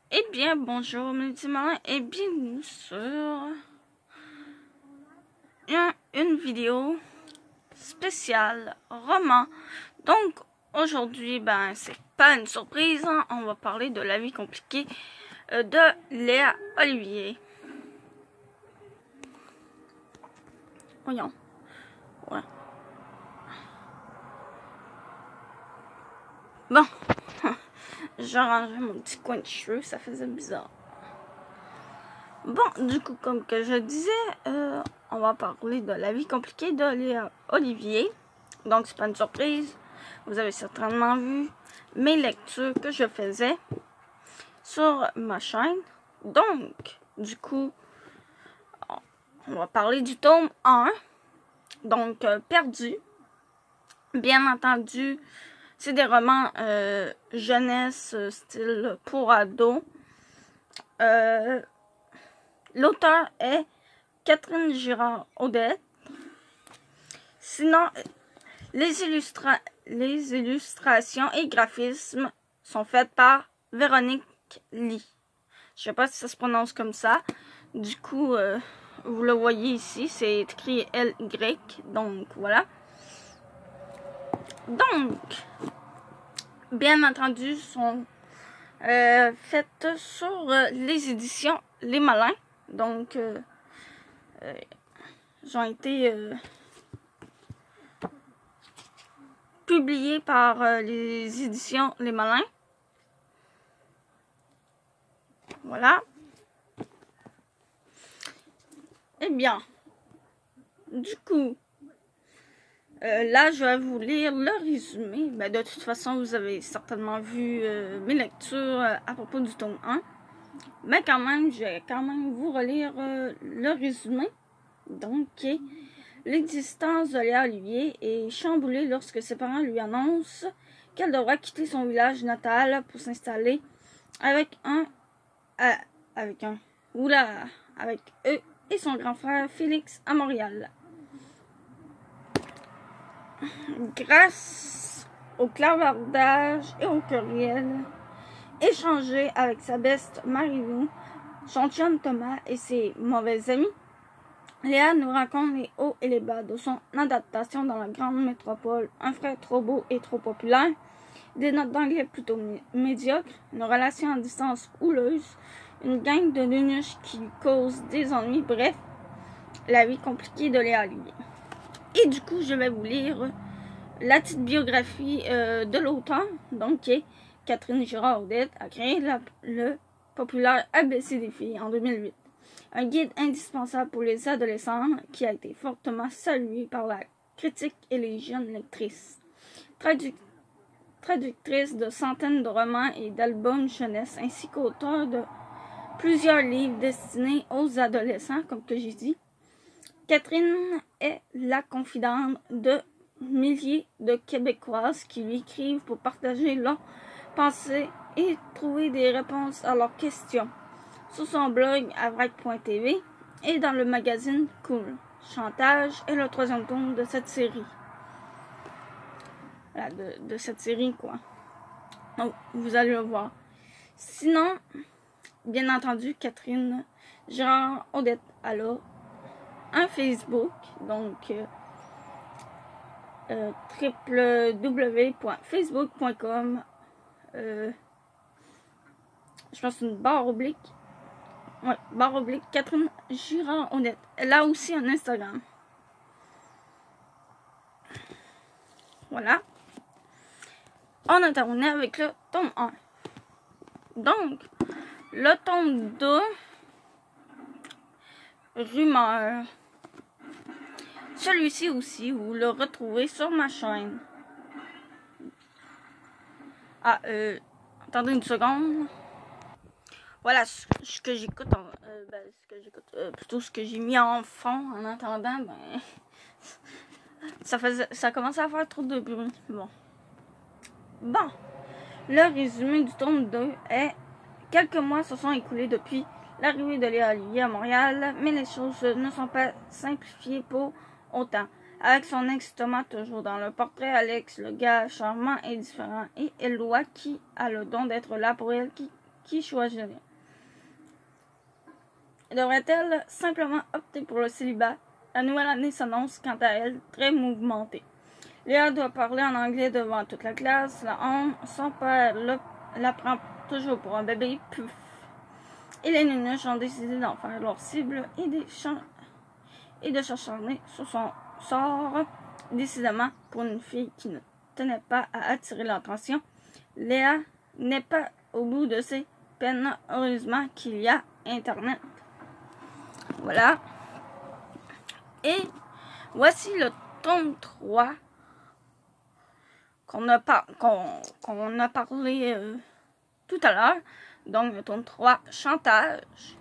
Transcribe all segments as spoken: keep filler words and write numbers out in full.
Eh bien, bonjour, mes malins, et bienvenue sur une, une vidéo spéciale roman. Donc, aujourd'hui, ben, c'est pas une surprise, hein, on va parler de La vie compliquée euh, de Léa Olivier. Voyons. Ouais. Bon. J'ai rangé mon petit coin de cheveux, ça faisait bizarre. Bon, du coup, comme que je disais, euh, on va parler de La vie compliquée de Léa Olivier. Donc, c'est pas une surprise. Vous avez certainement vu mes lectures que je faisais sur ma chaîne. Donc, du coup, on va parler du tome un. Donc, euh, Perdu. Bien entendu, c'est des romans euh, jeunesse, style pour ados. Euh, L'auteur est Catherine Girard-Odette. Sinon, les, illustra les illustrations et graphismes sont faites par Véronique Lee. Je sais pas si ça se prononce comme ça. Du coup, euh, vous le voyez ici, c'est écrit L Y. Donc, voilà. Donc, bien entendu, sont euh, faites sur euh, les éditions Les Malins. Donc, euh, euh, ils ont été euh, publiés par euh, les éditions Les Malins. Voilà. Eh bien, du coup, euh, là, je vais vous lire le résumé. Ben, de toute façon, vous avez certainement vu euh, mes lectures euh, à propos du tome un. Mais quand même, je vais quand même vous relire euh, le résumé. Donc, l'existence de Léa Olivier est chamboulée lorsque ses parents lui annoncent qu'elle devra quitter son village natal pour s'installer avec un... Euh, avec un... Oula! Avec eux et son grand frère Félix à Montréal. Grâce au clavardage et au courriel échangé avec sa beste Marie-Lou, son chum Thomas et ses mauvais amis, Léa nous raconte les hauts et les bas de son adaptation dans la grande métropole, un frère trop beau et trop populaire, des notes d'anglais plutôt médiocres, une relation à distance houleuse, une gang de nunuches qui lui cause des ennuis, bref, la vie compliquée de Léa Olivier. Et du coup, je vais vous lire la petite biographie euh, de l'auteur, donc qui est Catherine Girard-Odette, a créé la, le populaire A B C des filles en deux mille huit. Un guide indispensable pour les adolescents qui a été fortement salué par la critique et les jeunes lectrices. Traduc traductrice de centaines de romans et d'albums jeunesse, ainsi qu'auteur de plusieurs livres destinés aux adolescents, comme que j'ai dit, Catherine est la confidente de milliers de Québécoises qui lui écrivent pour partager leurs pensées et trouver des réponses à leurs questions. Sur son blog avrac point t v et dans le magazine Cool. Chantage est le troisième tome de cette série. Voilà, de, de cette série, quoi. Donc, vous allez le voir. Sinon, bien entendu, Catherine Girard-Odette, elle a un Facebook, donc euh, euh, w w w point facebook point com. Euh, je pense une barre oblique. Ouais, barre oblique Catherine Girard-Odette. Elle a aussi un Instagram. Voilà. On a terminé avec le tome un. Donc, le tome deux, Rumeur. Celui-ci aussi, vous le retrouvez sur ma chaîne. Ah, euh, attendez une seconde. Voilà ce, ce que j'écoute, euh, ben, ce que j'écoute, euh, plutôt ce que j'ai mis en fond en attendant, ben, ça faisait, ça commençait à faire trop de bruit. Bon. Bon. Le résumé du tome deux est: quelques mois se sont écoulés depuis l'arrivée de Léa Olivier à Montréal, mais les choses ne sont pas simplifiées pour autant. Avec son ex Thomas toujours dans le portrait, Alex, le gars charmant et différent, et Eloi qui a le don d'être là pour elle, qui Qui choisirait? Devrait-elle simplement opter pour le célibat? La nouvelle année s'annonce quant à elle très mouvementée. Léa doit parler en anglais devant toute la classe. La honte, son père la prend toujours pour un bébé, puf. Et les nunuches ont décidé d'en faire leur cible et de, et de s'acharner sur son sort. Décidément, pour une fille qui ne tenait pas à attirer l'attention, Léa n'est pas au bout de ses peines. Heureusement qu'il y a Internet. Voilà. Et voici le tome trois qu'on a, par, qu'on, qu'on a parlé euh, tout à l'heure. Donc, le tome trois, chantage.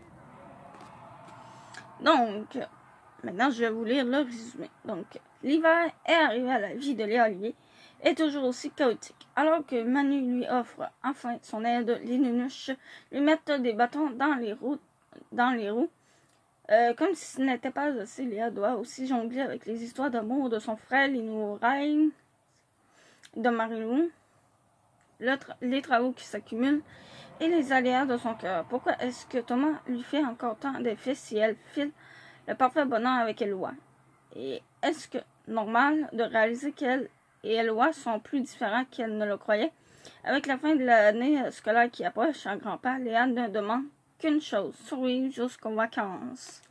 Donc, maintenant, je vais vous lire le résumé. Donc, l'hiver est arrivé à la vie de Léa Olivier, est toujours aussi chaotique. Alors que Manu lui offre enfin son aide, les nunuches lui mettent des bâtons dans les roues. Dans les roues. Euh, comme si ce n'était pas assez, Léa doit aussi jongler avec les histoires d'amour de son frère, les nouveaux rêves de Marie-Lou, le tra les travaux qui s'accumulent et les aléas de son cœur. Pourquoi est-ce que Thomas lui fait encore tant d'effets si elle file le parfait bonheur avec Éloi? Et est-ce que normal de réaliser qu'elle et Éloi sont plus différents qu'elle ne le croyait? Avec la fin de l'année scolaire qui approche à grands pas, Léa ne demande qu'une chose, survivre jusqu'aux vacances.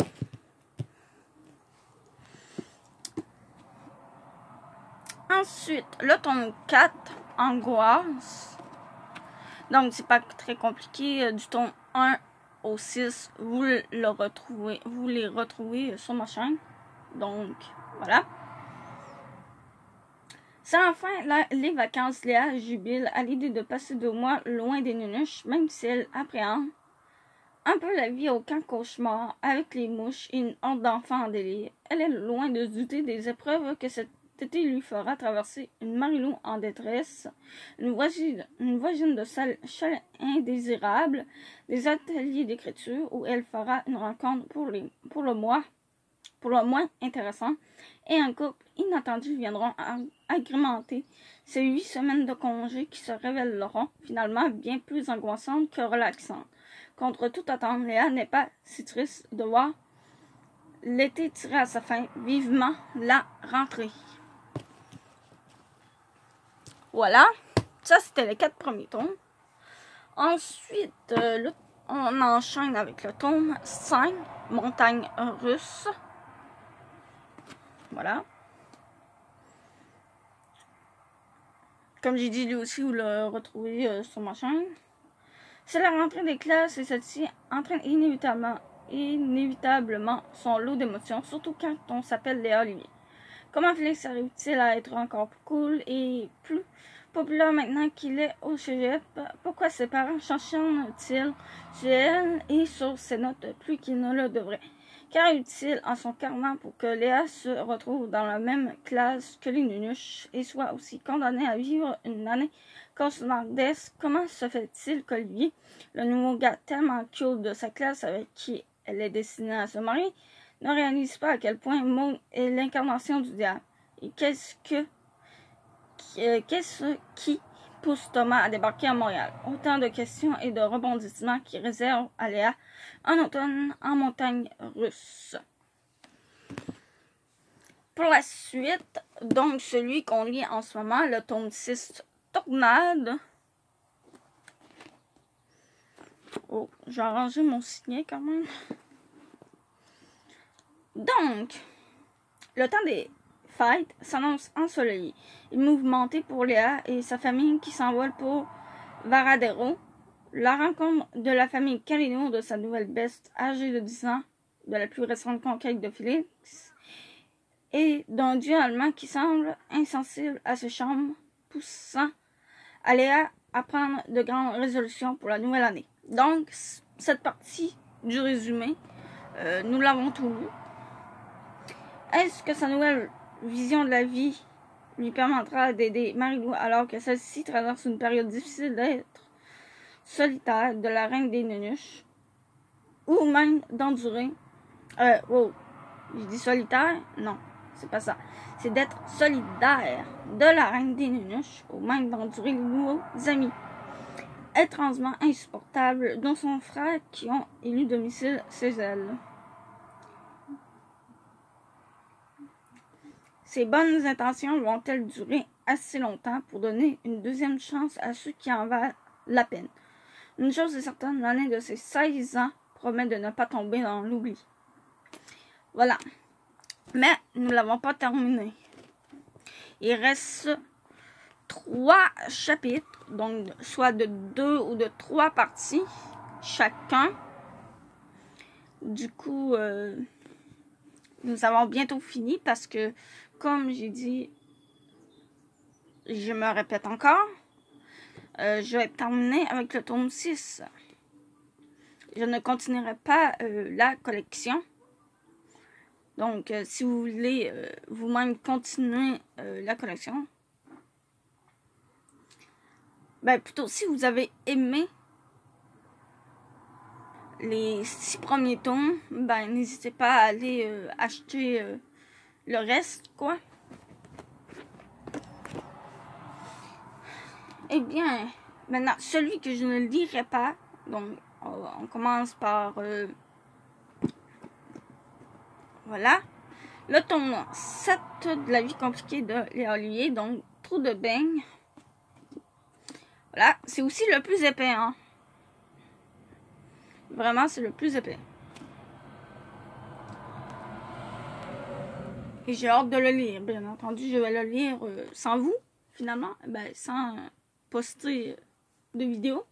Ensuite, le tome quatre, Angoisse. Donc, c'est pas très compliqué. Du tome un au six, vous le retrouvez, vous les retrouvez sur ma chaîne. Donc, voilà. C'est enfin la, les vacances. Léa jubile à l'idée de passer deux mois loin des nunuches, même si elle appréhende un peu la vie au camp cauchemar, avec les mouches et une horde d'enfants en délire. Elle est loin de se douter des épreuves que cet été lui fera traverser une Marie-Lou en détresse, une voisine, une voisine de salle chalet indésirable, des ateliers d'écriture où elle fera une rencontre pour, les, pour, le mois, pour le moins intéressant, et un couple inattendu viendront agrémenter ces huit semaines de congé qui se révéleront finalement bien plus angoissantes que relaxantes. Contre toute attente, Léa n'est pas si triste de voir l'été tirer à sa fin. Vivement la rentrée. Voilà. Ça, c'était les quatre premiers tomes. Ensuite, euh, le, on enchaîne avec le tome cinq, Montagne russe. Voilà. Comme j'ai dit, lui aussi, vous le retrouvez euh, sur ma chaîne. C'est la rentrée des classes et celle-ci entraîne inévitablement, inévitablement son lot d'émotions, surtout quand on s'appelle Léa Olivier. Comment Félix arrive-t-il à être encore plus cool et plus populaire maintenant qu'il est au cégep? Pourquoi ses parents s'acharnent-ils sur elle et sur ses notes plus qu'ils ne le devraient? Qu'arrive-t-il en son carnet pour que Léa se retrouve dans la même classe que les nunuches et soit aussi condamnée à vivre une année cauchemardesque? Comment se fait-il qu'Olivier, le nouveau gars tellement cute de sa classe avec qui elle est destinée à se marier, ne réalise pas à quel point Maud est l'incarnation du diable? Et qu'est-ce que qu'est-ce qui pousse Thomas à débarquer à Montréal? Autant de questions et de rebondissements qui réservent à Léa un automne en montagne russe. Pour la suite, donc celui qu'on lit en ce moment, le tome six, Tornade. Oh, j'ai arrangé mon signet quand même. Donc, le temps des fêtes s'annonce ensoleillé et mouvementé pour Léa et sa famille qui s'envole pour Varadero. La rencontre de la famille Carino de sa nouvelle best âgée de dix ans, de la plus récente conquête de Félix, et d'un dieu allemand qui semble insensible à ses charmes, poussant à Léa à prendre de grandes résolutions pour la nouvelle année. Donc, cette partie du résumé, euh, nous l'avons tout lu. Est-ce que sa nouvelle vision de la vie lui permettra d'aider Marie-Lou alors que celle-ci traverse une période difficile d'être solitaire de la reine des nunuches, ou même d'endurer euh, wow, je dis solitaire? Non, c'est pas ça. C'est d'être solidaire de la reine des nunuches, ou même d'endurer les nouveaux amis. étrangement insupportables, dont son frère qui ont élu domicile chez elle. Ces bonnes intentions vont-elles durer assez longtemps pour donner une deuxième chance à ceux qui en valent la peine? Une chose est certaine, l'année de ses seize ans promet de ne pas tomber dans l'oubli. Voilà. Mais nous ne l'avons pas terminé. Il reste trois chapitres, donc soit de deux ou de trois parties chacun. Du coup, euh, nous avons bientôt fini parce que, comme j'ai dit, je me répète encore, euh, je vais terminer avec le tome six. Je ne continuerai pas euh, la collection. Donc, euh, si vous voulez euh, vous-même continuer euh, la collection, ben plutôt, si vous avez aimé les six premiers tomes, ben n'hésitez pas à aller euh, acheter euh, le reste, quoi. Eh bien, maintenant, celui que je ne lirai pas, donc on, on commence par, euh, voilà, le tome sept de La vie compliquée de Léa Olivier, donc Trou de beigne. Voilà, c'est aussi le plus épais, hein. Vraiment, c'est le plus épais. Et j'ai hâte de le lire, bien entendu. Je vais le lire euh, sans vous, finalement. Ben, sans euh, poster de vidéo.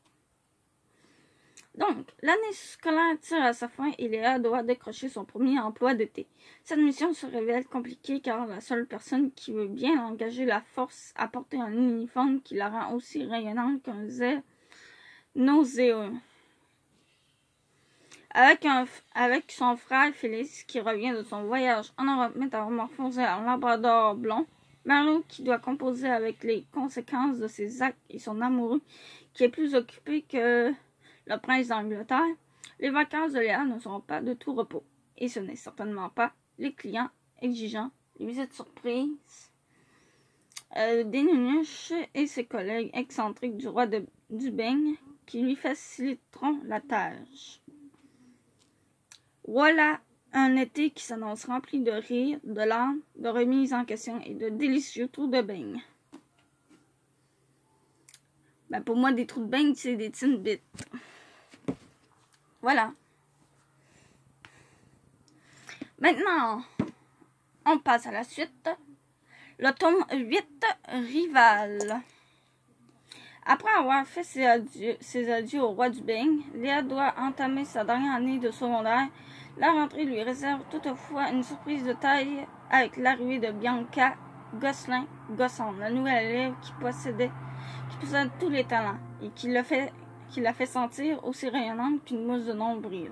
Donc, l'année scolaire tire à sa fin et Léa doit décrocher son premier emploi d'été. Cette mission se révèle compliquée car la seule personne qui veut bien engager la force à porter un uniforme qui la rend aussi rayonnante qu'un zèle nauséeux. Avec, un, avec son frère Félix qui revient de son voyage en Europe métamorphosé en labrador blond, Mario qui doit composer avec les conséquences de ses actes et son amoureux qui est plus occupé que le prince d'Angleterre, les vacances de Léa ne seront pas de tout repos. Et ce n'est certainement pas les clients exigeants, les visites surprises, euh, des nunuches et ses collègues excentriques du roi de, du beigne qui lui faciliteront la tâche. Voilà un été qui s'annonce rempli de rires, de larmes, de remises en question et de délicieux trous de beigne. Ben pour moi, des trous de beigne, c'est des Timbits. Voilà. Maintenant, on passe à la suite. Le tome huit, Rival. Après avoir fait ses adieux, ses adieux au roi du beigne, Léa doit entamer sa dernière année de secondaire. La rentrée lui réserve toutefois une surprise de taille avec l'arrivée de Bianca Gosselin-Gosson, la nouvelle élève qui possédait, qui possède tous les talents et qui l'a fait, qui l'a fait sentir aussi rayonnante qu'une mousse de nombril.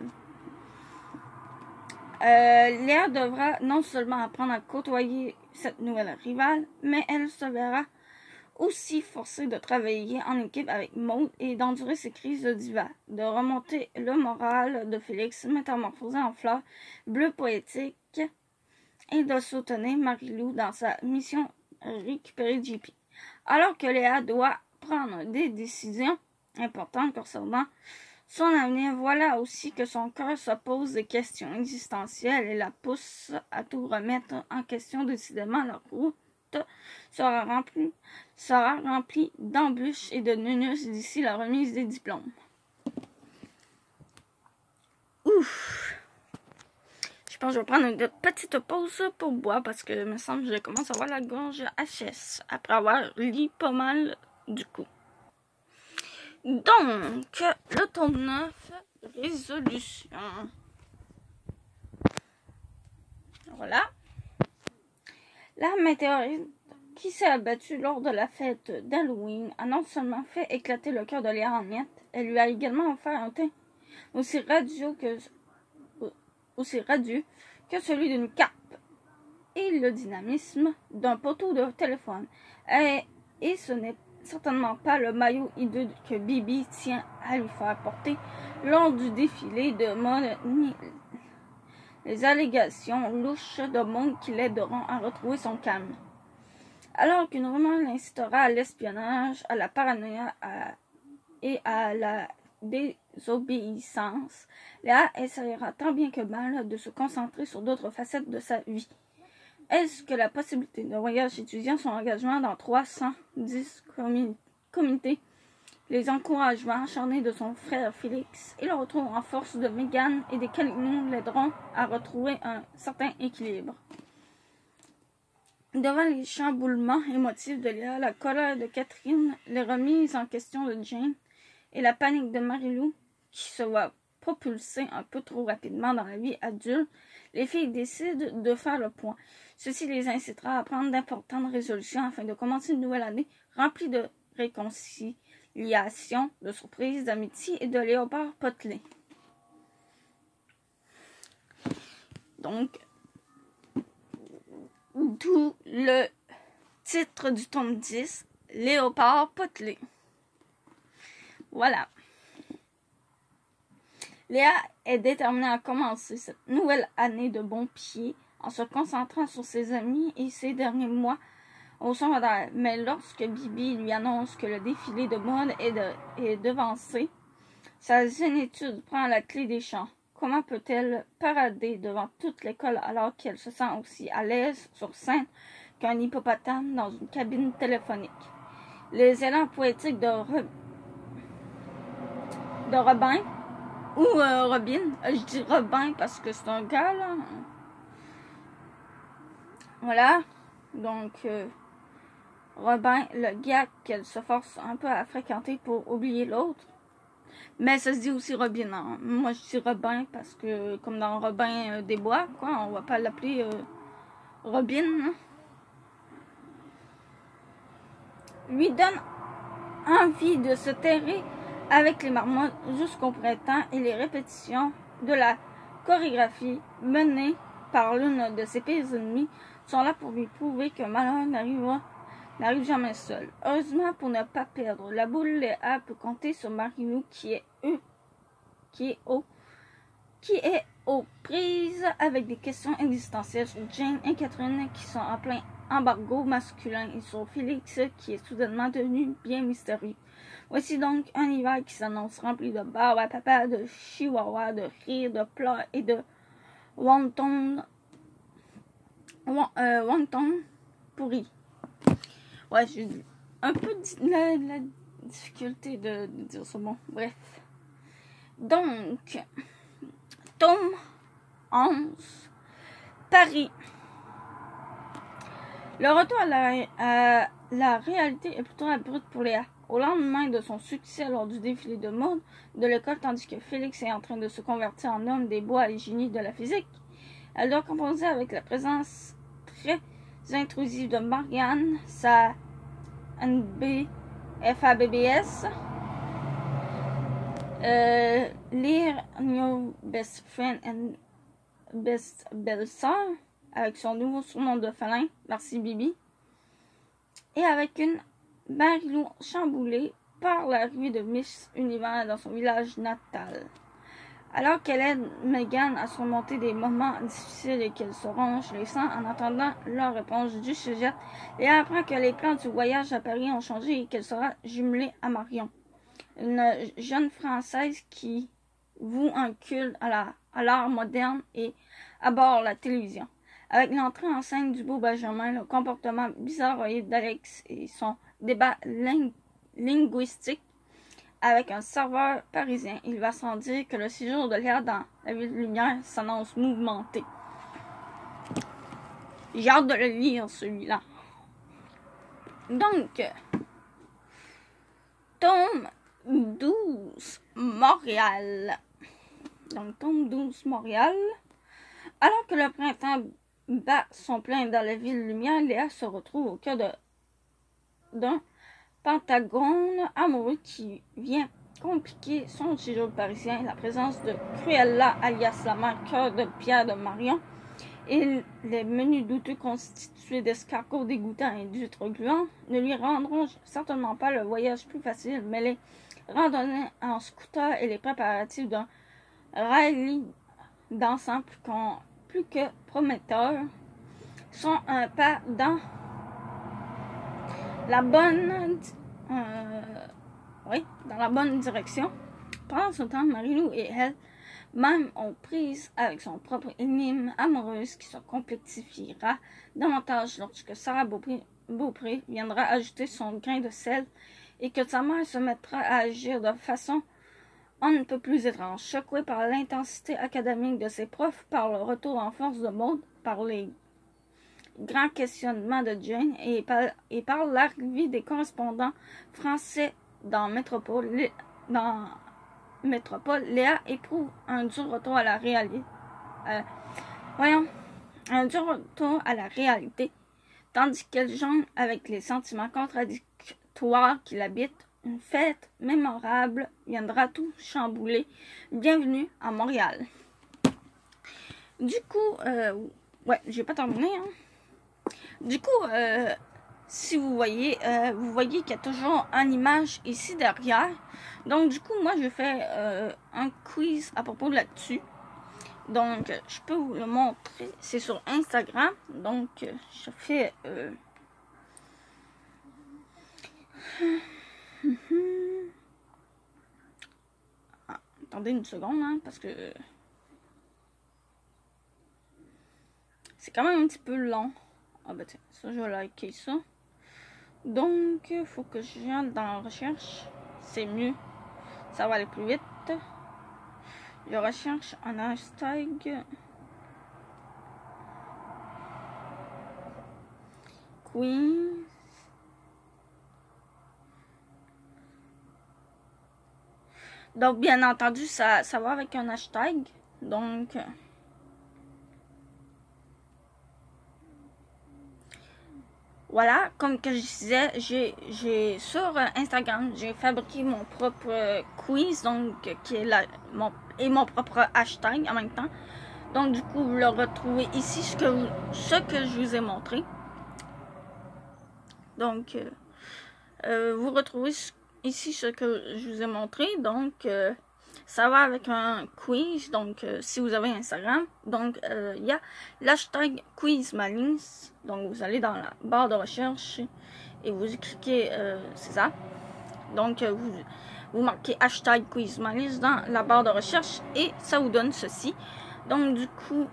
Euh, Léa devra non seulement apprendre à côtoyer cette nouvelle rivale, mais elle se verra aussi forcée de travailler en équipe avec Maud et d'endurer ses crises de diva, de remonter le moral de Félix métamorphosé en fleur bleue poétique et de soutenir Marie-Lou dans sa mission récupérer J P. Alors que Léa doit prendre des décisions importantes concernant son avenir, voilà aussi que son cœur se pose des questions existentielles et la pousse à tout remettre en question. Décidément, leur route sera remplie, sera remplie d'embûches et de neunus d'ici la remise des diplômes. Ouf! Je pense que je vais prendre une petite pause pour boire parce que il me semble que je commence à avoir la gorge H S après avoir lu pas mal du coup. Donc, le tome neuf, résolution. Voilà. La météorite qui s'est abattue lors de la fête d'Halloween a non seulement fait éclater le cœur de Léa en miettes, elle lui a également offert un teint aussi radieux que, aussi radieux que celui d'une cape et le dynamisme d'un poteau de téléphone. Et, et ce n'est certainement pas le maillot hideux que Bibi tient à lui faire porter lors du défilé de mode ni les allégations louches de monde qui l'aideront à retrouver son calme. Alors qu'une rumeur l'incitera à l'espionnage, à la paranoïa, à, et à la désobéissance, Léa essaiera tant bien que mal de se concentrer sur d'autres facettes de sa vie. Est-ce que la possibilité de voyage étudiant son engagement dans trois cent dix commun communautés, les encouragements acharnés de son frère Félix et le retour en force de Megan et des Calicnos l'aideront à retrouver un certain équilibre. Devant les chamboulements émotifs de Léa, la colère de Catherine, les remises en question de Jane et la panique de Marie-Lou, qui se voit propulsée un peu trop rapidement dans la vie adulte, les filles décident de faire le point. Ceci les incitera à prendre d'importantes résolutions afin de commencer une nouvelle année remplie de réconciliation, de surprises, d'amitié et de Léopard Potelé. Donc, d'où le titre du tome dix, Léopard Potelé. Voilà. Léa est déterminée à commencer cette nouvelle année de bon pied en se concentrant sur ses amis et ses derniers mois au secondaire. Mais lorsque Bibi lui annonce que le défilé de mode est, de, est devancé, sa zénitude prend la clé des champs. Comment peut-elle parader devant toute l'école alors qu'elle se sent aussi à l'aise sur scène qu'un hippopotame dans une cabine téléphonique? Les élans poétiques de, Re... de Robin ou euh, Robin, je dis Robin parce que c'est un gars là. Voilà, donc euh, Robin, le gars qu'elle se force un peu à fréquenter pour oublier l'autre. Mais ça se dit aussi Robin. Hein. Moi, je dis Robin parce que, comme dans Robin euh, des Bois, quoi, on va pas l'appeler euh, Robin. Hein. Lui donne envie de se terrer avec les marmottes jusqu'au printemps et les répétitions de la chorégraphie menée par l'une de ses pires ennemies sont là pour lui prouver que malheur n'arrive jamais seul. Heureusement, pour ne pas perdre la boule, Léa peut compter sur Marie-Lou qui est eux, qui est au, qui est aux prises avec des questions existentielles sur Jane et Catherine qui sont en plein embargo masculin et sur Félix qui est soudainement devenu bien mystérieux. Voici donc un hiver qui s'annonce rempli de barbe à papa, de chihuahua, de rires, de pleurs et de wonton, euh, wonton pourri. Ouais, j'ai un peu de la, la difficulté de, de dire ce mot. Bref. Donc, tome onze, Paris. Le retour à la, à la réalité est plutôt abrupt pour Léa. Au lendemain de son succès lors du défilé de mode de l'école, tandis que Félix est en train de se convertir en homme des bois et génie de la physique, elle doit composer avec la présence très intrusive de Marianne, sa N B F A B B S, euh, lire New Best Friend and Best Belle-Sœur, avec son nouveau surnom de félin, Merci Bibi, et avec une Marie-Lou chamboulée par l'arrivée de Miss Univers dans son village natal. Alors qu'elle aide Megan à surmonter des moments difficiles et qu'elle se ronge les sangs en attendant leur réponse du sujet, Léa apprend que les plans du voyage à Paris ont changé et qu'elle sera jumelée à Marion, une jeune Française qui voue un culte à la à l'art moderne et aborde la télévision. Avec l'entrée en scène du beau Benjamin, le comportement bizarroïde d'Alex et son débat ling linguistique avec un serveur parisien, il va sans dire que le séjour de Léa dans la ville de lumière s'annonce mouvementé. J'ai hâte de le lire, celui-là. Donc, tome douze, Montréal. Donc, tome douze, Montréal. Alors que le printemps bat son plein dans la ville lumière, Léa se retrouve au cœur de d'un pentagone amoureux qui vient compliquer son séjour parisien. La présence de Cruella, alias la mère cœur de pierre de Marion, et les menus douteux constitués d'escargots dégoûtants et d'huîtres gluants ne lui rendront certainement pas le voyage plus facile, mais les randonnées en scooter et les préparatifs d'un rallye dansant plus, plus que prometteurs sont un pas dans la bonne euh, oui, dans la bonne direction. Pendant ce temps, Marie-Lou et elle même ont prise avec son propre énigme amoureuse qui se complexifiera davantage lorsque Sarah Beaupré, Beaupré viendra ajouter son grain de sel et que sa mère se mettra à agir de façon on ne peut plus étrange, secouée par l'intensité académique de ses profs, par le retour en force de Maud, par les grands questionnements de Jane et par, et par l'arrivée des correspondants français dans Métropole. Dans Métropole, Léa éprouve un dur retour à la réalité. Euh, voyons, un dur retour à la réalité, tandis qu'elle jongle avec les sentiments contradictoires qui l'habitent. Une fête mémorable viendra tout chambouler. Bienvenue à Montréal. Du coup, euh, ouais, j'ai pas terminé. Hein. Du coup, euh, si vous voyez, euh, vous voyez qu'il y a toujours une image ici derrière. Donc, du coup, moi, je fais euh, un quiz à propos de là-dessus. Donc, je peux vous le montrer. C'est sur Instagram. Donc, je fais... Euh, ah, attendez une seconde, hein, parce que c'est quand même un petit peu long. Ah ben tiens, ça je vais liker ça. Donc, il faut que je vienne dans la recherche. C'est mieux. Ça va aller plus vite. Je recherche un hashtag quiz. Donc, bien entendu, ça, ça va avec un hashtag. Donc, voilà, comme que je disais, j'ai, j'ai sur Instagram, j'ai fabriqué mon propre quiz, donc qui est la, mon, et mon propre hashtag en même temps. Donc, du coup, vous le retrouvez ici, ce que, vous, ce que je vous ai montré. Donc, euh, euh, vous retrouvez ici ce que je vous ai montré. Donc, euh, ça va avec un quiz. Donc, euh, si vous avez Instagram, donc il euh, y a l'hashtag QuizMalice. Donc, vous allez dans la barre de recherche et vous cliquez, euh, c'est ça. Donc, euh, vous, vous marquez hashtag QuizMalice dans la barre de recherche et ça vous donne ceci. Donc, du coup,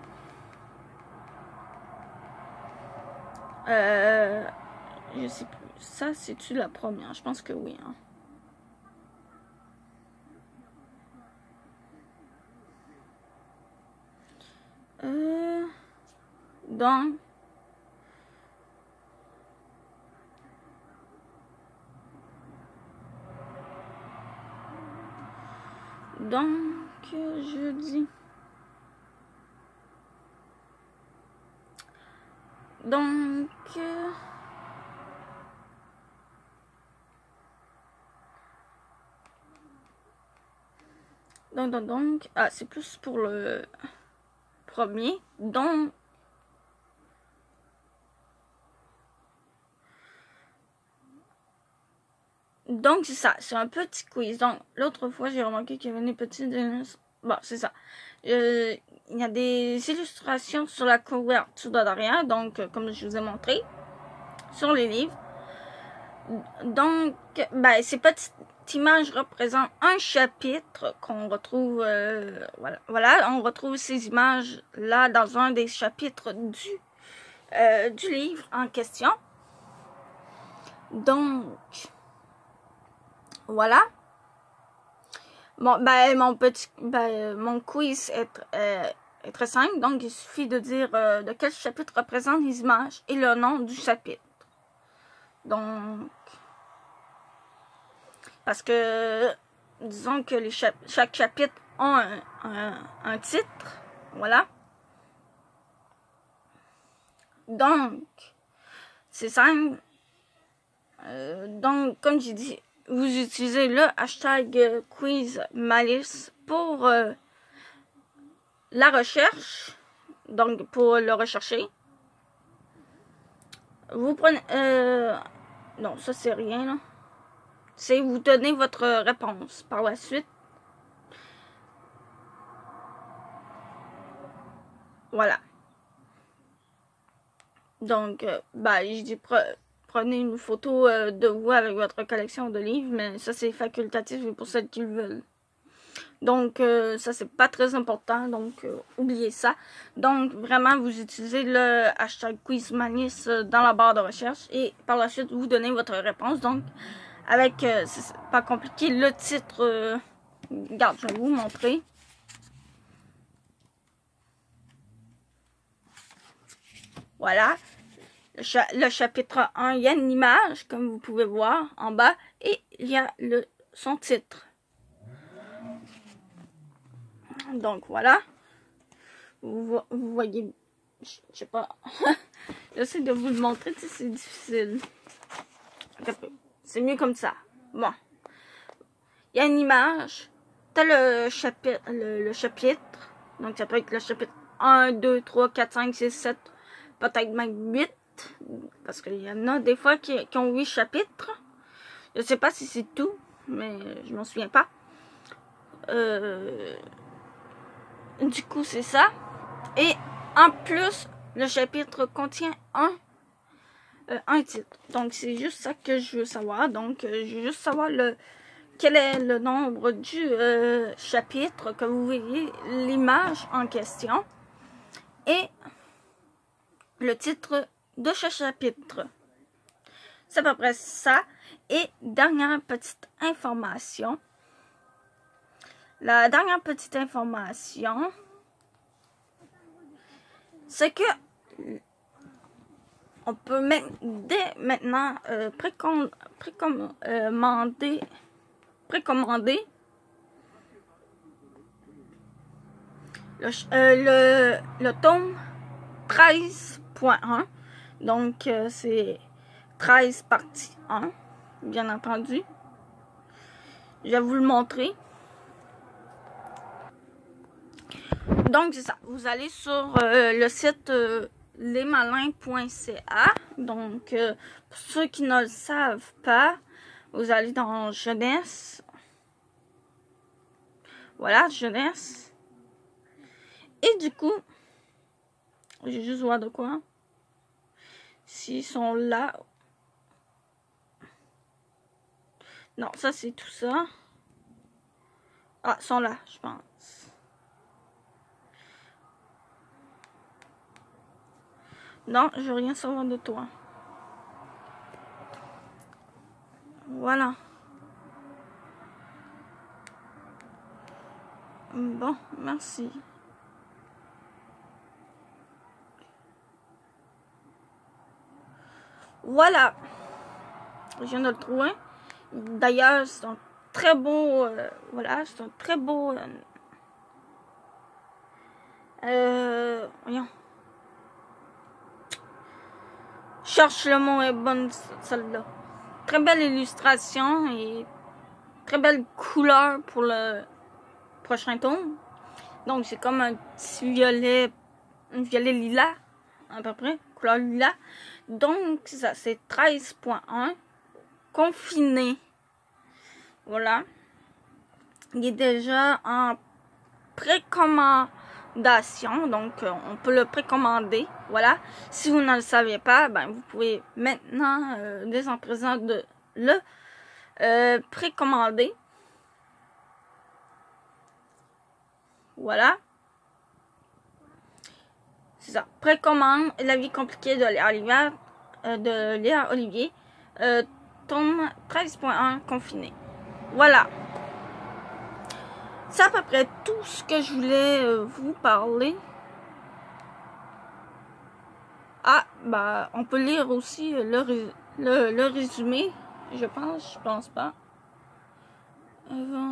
euh, je sais plus. Ça, c'est-tu la première? Je pense que oui. Hein. Euh, donc, donc, je dis, donc, euh, donc, donc, donc, ah, c'est plus pour le premier, donc, donc c'est ça, c'est un petit quiz. Donc, l'autre fois, j'ai remarqué qu'il y avait des petites... Bon, c'est ça. Euh, il y a des illustrations sur la couverture de derrière, donc, comme je vous ai montré, sur les livres. Donc, ben, ces petites images représentent un chapitre qu'on retrouve, euh, voilà, voilà, on retrouve ces images-là dans un des chapitres du, euh, du livre en question. Donc, voilà. Bon, ben, mon petit, ben, mon quiz est, euh, est très simple. Donc, il suffit de dire euh, de quel chapitre représente les images et le nom du chapitre. Donc, parce que, disons que les chap chaque chapitre a un, un, un titre. Voilà. Donc, c'est simple. Euh, donc, comme j'ai dit, vous utilisez le hashtag QuizMalice pour euh, la recherche, donc pour le rechercher. Vous prenez... Euh, non, ça c'est rien, là. C'est vous donnez votre réponse par la suite. Voilà. Donc, euh, bah, je dis... prenez une photo euh, de vous avec votre collection de livres, mais ça c'est facultatif pour celles qui le veulent. Donc euh, ça c'est pas très important, donc euh, oubliez ça. Donc vraiment vous utilisez le hashtag Quizmanis dans la barre de recherche et par la suite vous donnez votre réponse. Donc avec, euh, c'est pas compliqué, le titre, euh, regarde, je vais vous montrer. Voilà. Le, cha le chapitre un, il y a une image, comme vous pouvez voir en bas, et il y a le, son titre. Donc voilà. Vous, vous voyez, je, je sais pas, j'essaie de vous le montrer, tu sais, c'est difficile. C'est mieux comme ça. Bon. Il y a une image, t'as le chapitre, le, le chapitre, donc ça peut être le chapitre un, deux, trois, quatre, cinq, six, sept, peut-être même huit. Parce qu'il y en a des fois qui, qui ont huit chapitres. Je sais pas si c'est tout, mais je m'en souviens pas. Euh, du coup, c'est ça. Et en plus, le chapitre contient un, euh, un titre. Donc, c'est juste ça que je veux savoir. Donc, euh, je veux juste savoir le, quel est le nombre du euh, chapitre, que vous voyez l'image en question. Et le titre de ce chapitre. C'est à peu près ça. Et dernière petite information. La dernière petite information, c'est que on peut même dès maintenant euh, précom précommander précommander le, euh, le, le tome treize point un. Donc, euh, c'est treize partie un, bien entendu. Je vais vous le montrer. Donc, c'est ça. Vous allez sur euh, le site euh, lesmalins point c a. Donc, euh, pour ceux qui ne le savent pas, vous allez dans jeunesse. Voilà, jeunesse. Et du coup, je vais juste voir de quoi. S'ils sont là. Non, ça c'est tout ça. Ah, ils sont là, je pense. Non, je veux rien savoir de toi. Voilà. Bon, merci. Voilà. Je viens de le trouver. D'ailleurs, c'est un très beau... Euh, voilà, c'est un très beau... Euh, euh, voyons. Cherche le mot est bonne, celle-là. Très belle illustration et très belle couleur pour le prochain tome. Donc, c'est comme un petit violet, un violet lilas, à peu près, couleur lilas. Donc, ça, c'est treize point un, confiné. Voilà. Il est déjà en précommandation, donc euh, on peut le précommander. Voilà. Si vous ne le savez pas, ben vous pouvez maintenant, euh, dès en présent, de le euh, précommander. Voilà. C'est ça. Précommande La vie compliquée de Léa Olivier, euh, de Léa Olivier, euh, tome treize point un, confiné. Voilà. C'est à peu près tout ce que je voulais euh, vous parler. Ah, bah, on peut lire aussi le, le, le résumé. Je pense, je pense pas. Avant...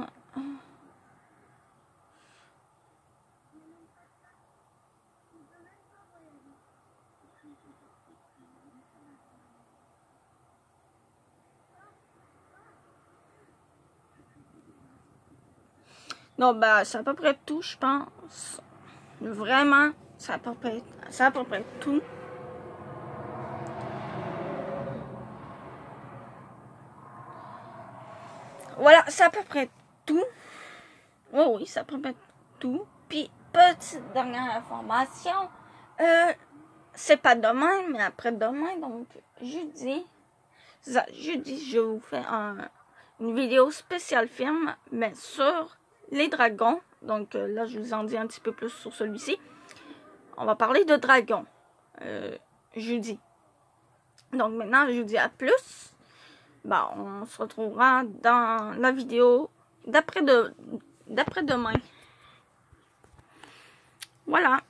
Non, bah, c'est à peu près tout, je pense. Vraiment, c'est à peu près, c'est à peu près tout. Voilà, c'est à peu près tout. Oui, oui, c'est à peu près tout. Puis, petite dernière information. Euh, c'est pas demain, mais après-demain, donc jeudi, ça, jeudi, je vous fais un, une vidéo spéciale film, mais sur les dragons. Donc euh, là, je vous en dis un petit peu plus sur celui-ci. On va parler de dragons euh, jeudi. Donc maintenant, je vous dis à plus. Bah, on se retrouvera dans la vidéo d'après de, d'après-demain. Voilà.